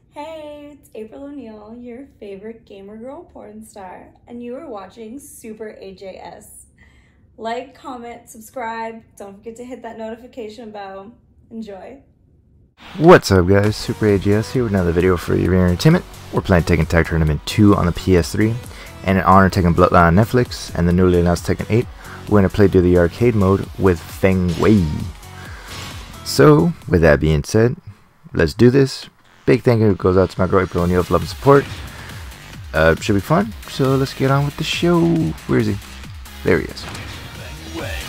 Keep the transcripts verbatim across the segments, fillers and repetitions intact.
Hey, it's April O'Neil, your favorite gamer girl porn star, and you are watching Super A J S. Like, comment, subscribe, don't forget to hit that notification bell. Enjoy. What's up guys, Super A J S here with another video for your entertainment. We're playing Tekken Tag Tournament two on the P S three, and in honor of Tekken Bloodline on Netflix and the newly announced Tekken eight, we're going to play through the arcade mode with Feng Wei. So, with that being said, let's do this. Big thank you goes out to my girl April O'Neil for love and support. Uh, should be fun, so let's get on with the show. Where is he? There he is. Feng Wei.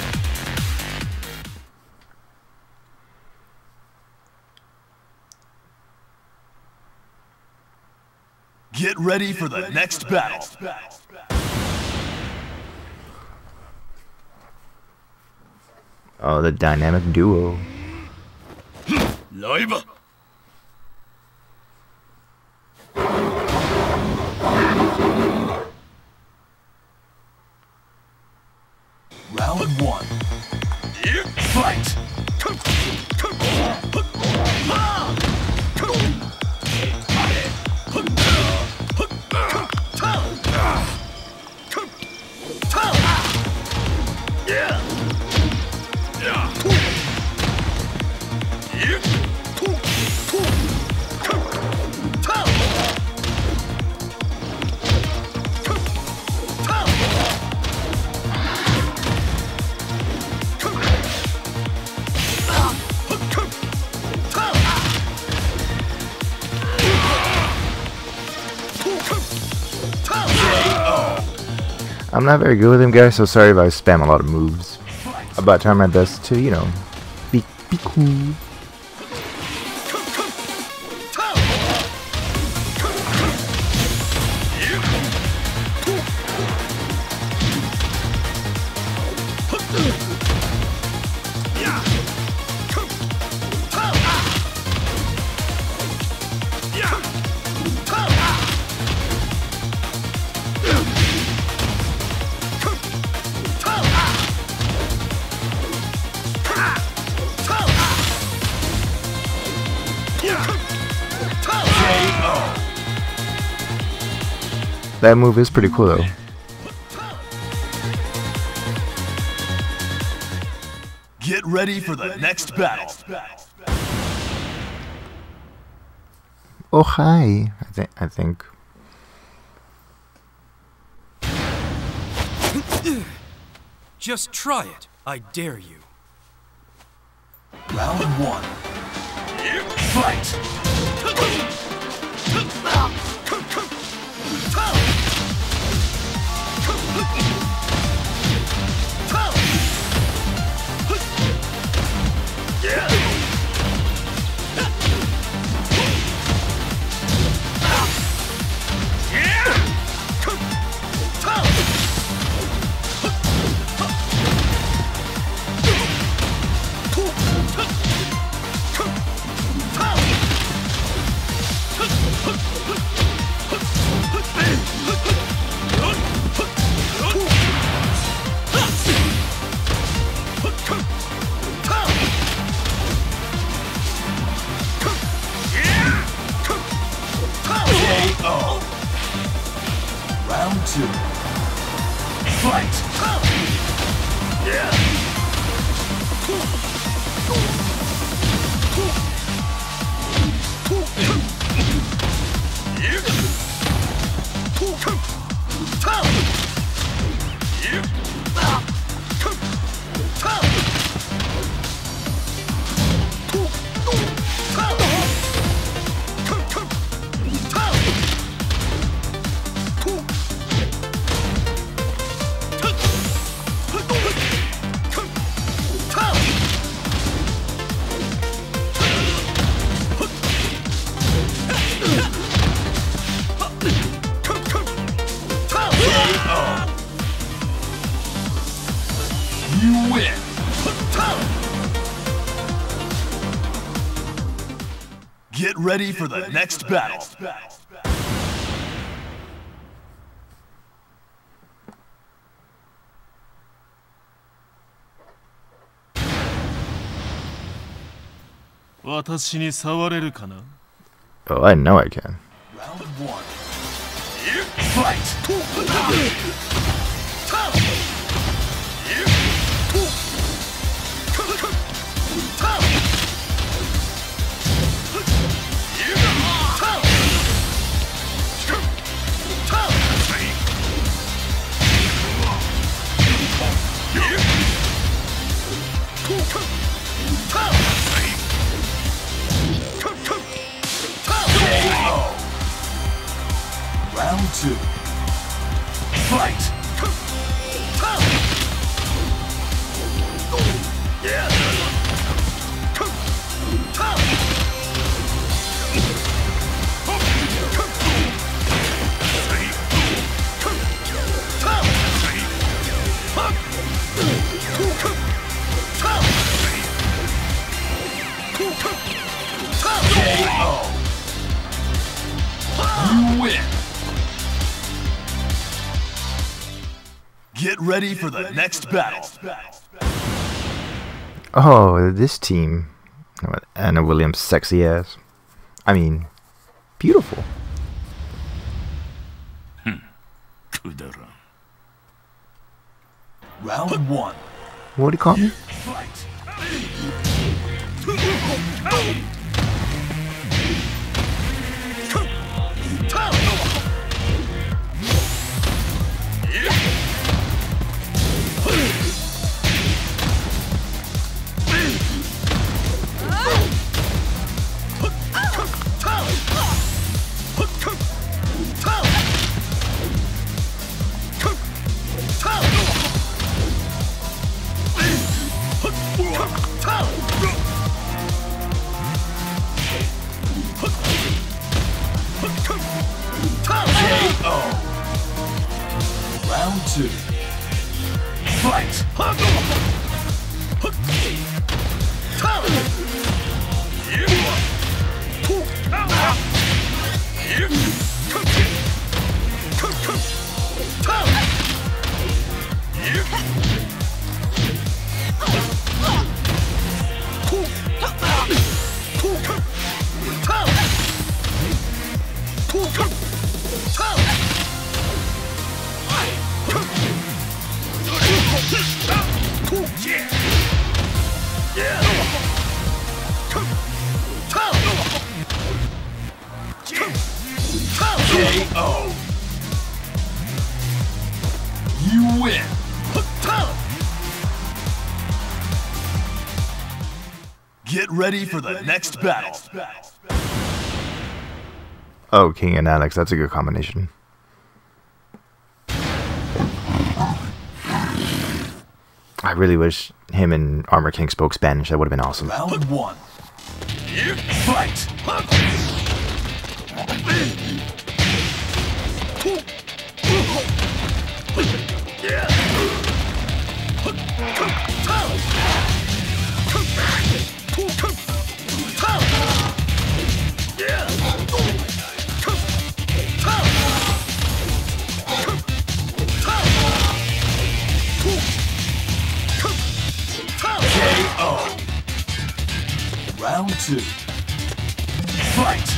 Get ready for the next battle. Oh, the dynamic duo. Live. Round one. Fight. I'm not very good with him, guys, so sorry if I spam a lot of moves. I'm about to try my best to, you know, be, be cool. That move is pretty cool though. Get ready for the next battle. Oh hi, I think I think. Just try it, I dare you. Round one. Fight. Round two. Fight! Yeah! You win! Get ready for the next battle. Watashi ni sawareru kana? Oh, I know I can. Round one. Fight! Round two. Fight! You win! Get ready for the next battle. Oh, this team. Anna Williams' sexy ass. I mean, beautiful. Round one. What do you call me? Fight! Round two. Fight! K O. You win. Get ready for the next battle. Oh, King and Alex. That's a good combination. I really wish him and Armor King spoke Spanish. That would have been awesome. Round one. Fight! K O. Round two. Fight!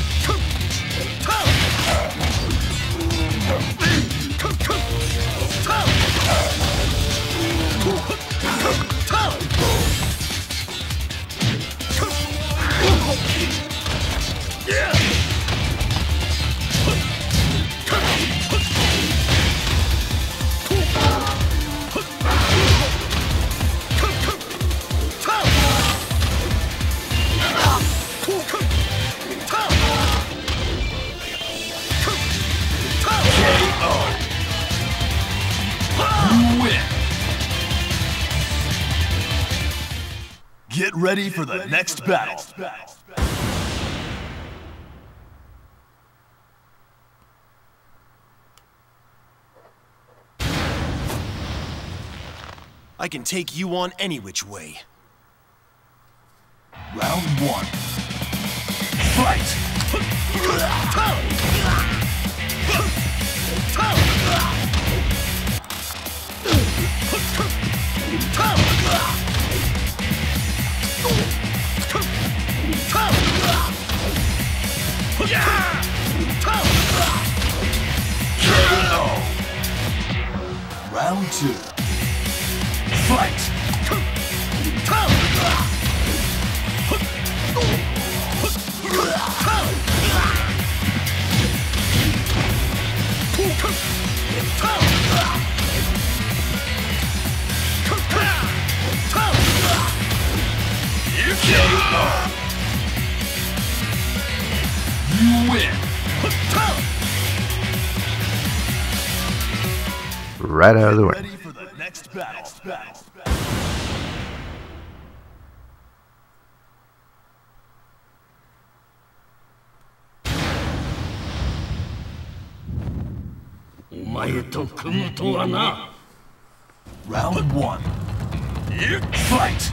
Get ready for the next battle. I can take you on any which way. Round one. Fight! Yeah! Round two. Fight! You win! Right out of the way. Ready for the next battle. battle. お前と組むとはな。 Round one. Fight!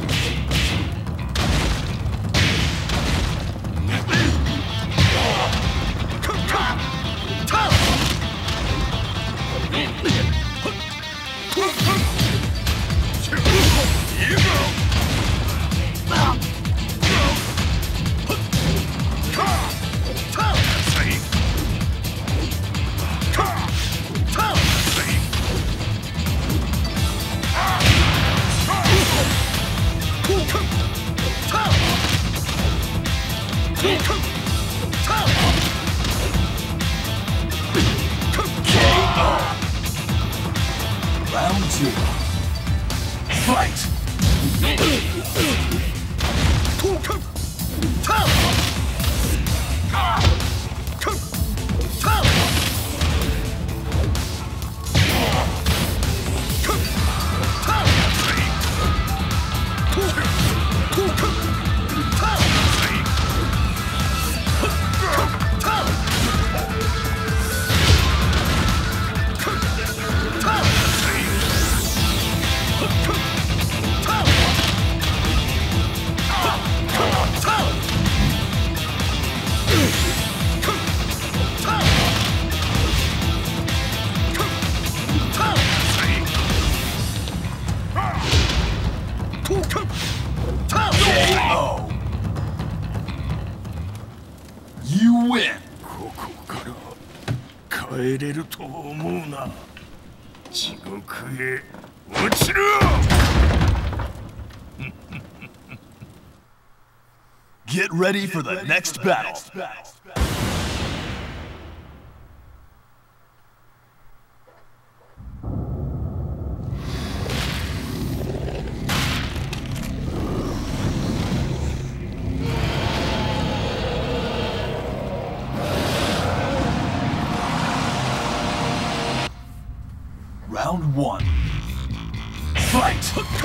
Round two. Fight! You win! ここから帰れると思うな。地獄へ落ちろ。 Get ready for the next battle. Round one. Fight!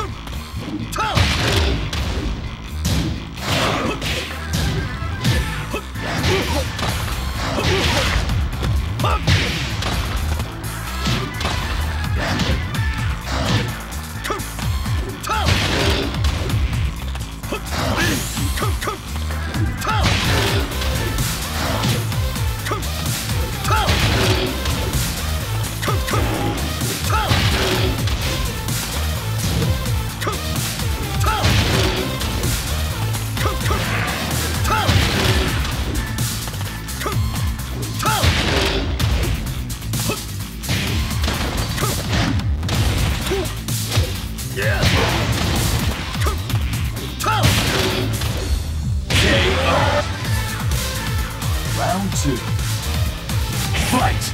Round two. Fight!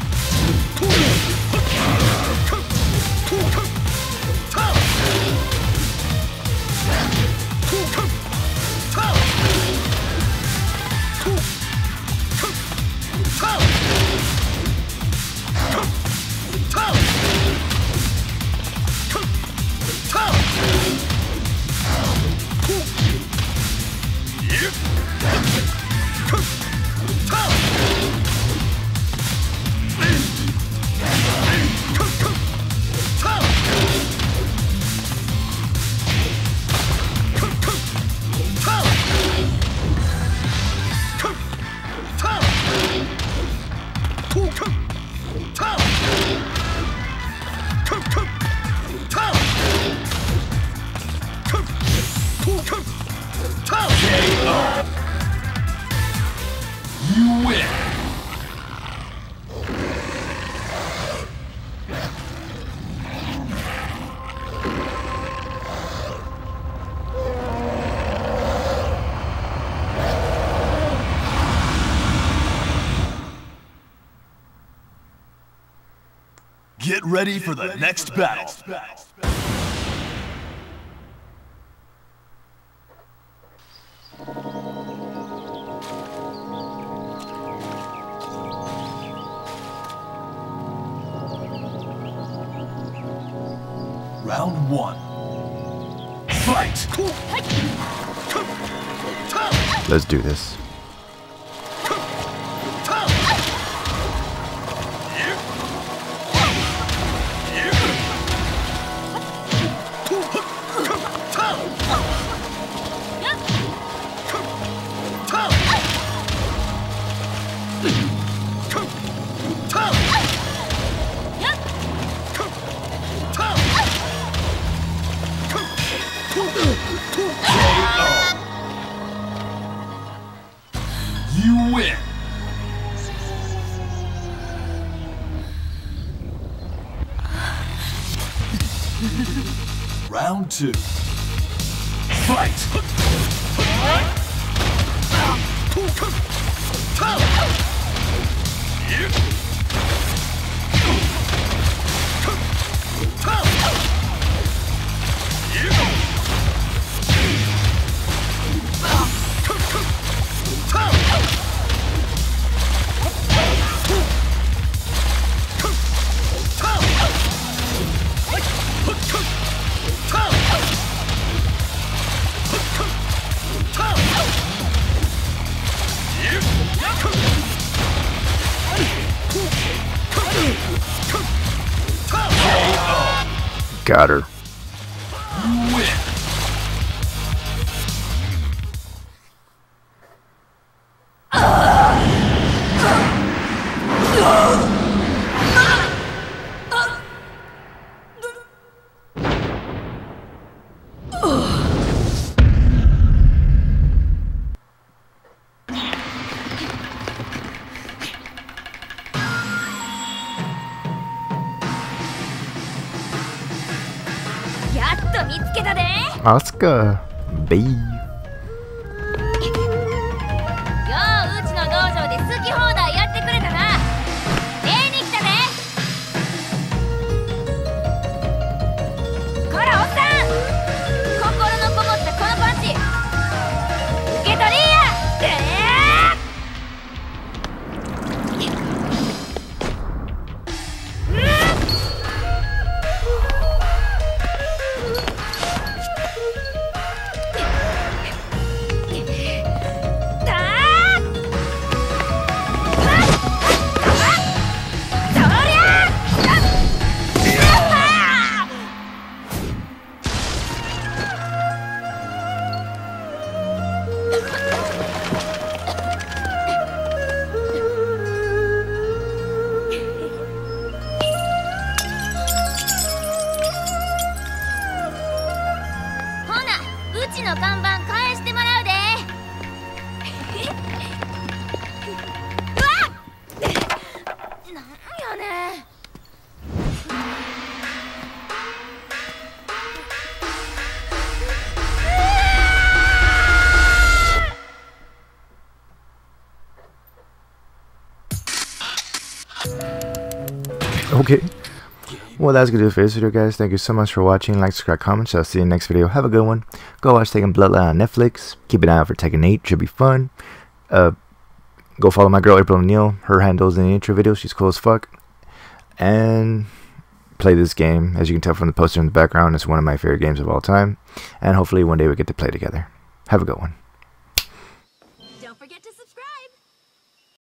You win! Get ready for the next battle. Round one. Fight! Let's do this. You win. Round two. Fight! Got her. You win. Oscar, B. よううちの道場で好き放題やってくれたな。礼に来たで。こらおっさん、心のこもったこのパンチ受け取りや。うちの看板返してもらうで。うわっ、なんやねん。 Okay. Well, that's gonna do it for this video, guys. Thank you so much for watching. Like, subscribe, comment. I'll see you in the next video. Have a good one. Go watch Tekken Bloodline on Netflix. Keep an eye out for Tekken eight. Should be fun. Uh, go follow my girl April O'Neil. Her handle's in the intro video. She's cool as fuck. And play this game. As you can tell from the poster in the background, it's one of my favorite games of all time. And hopefully one day we get to play together. Have a good one.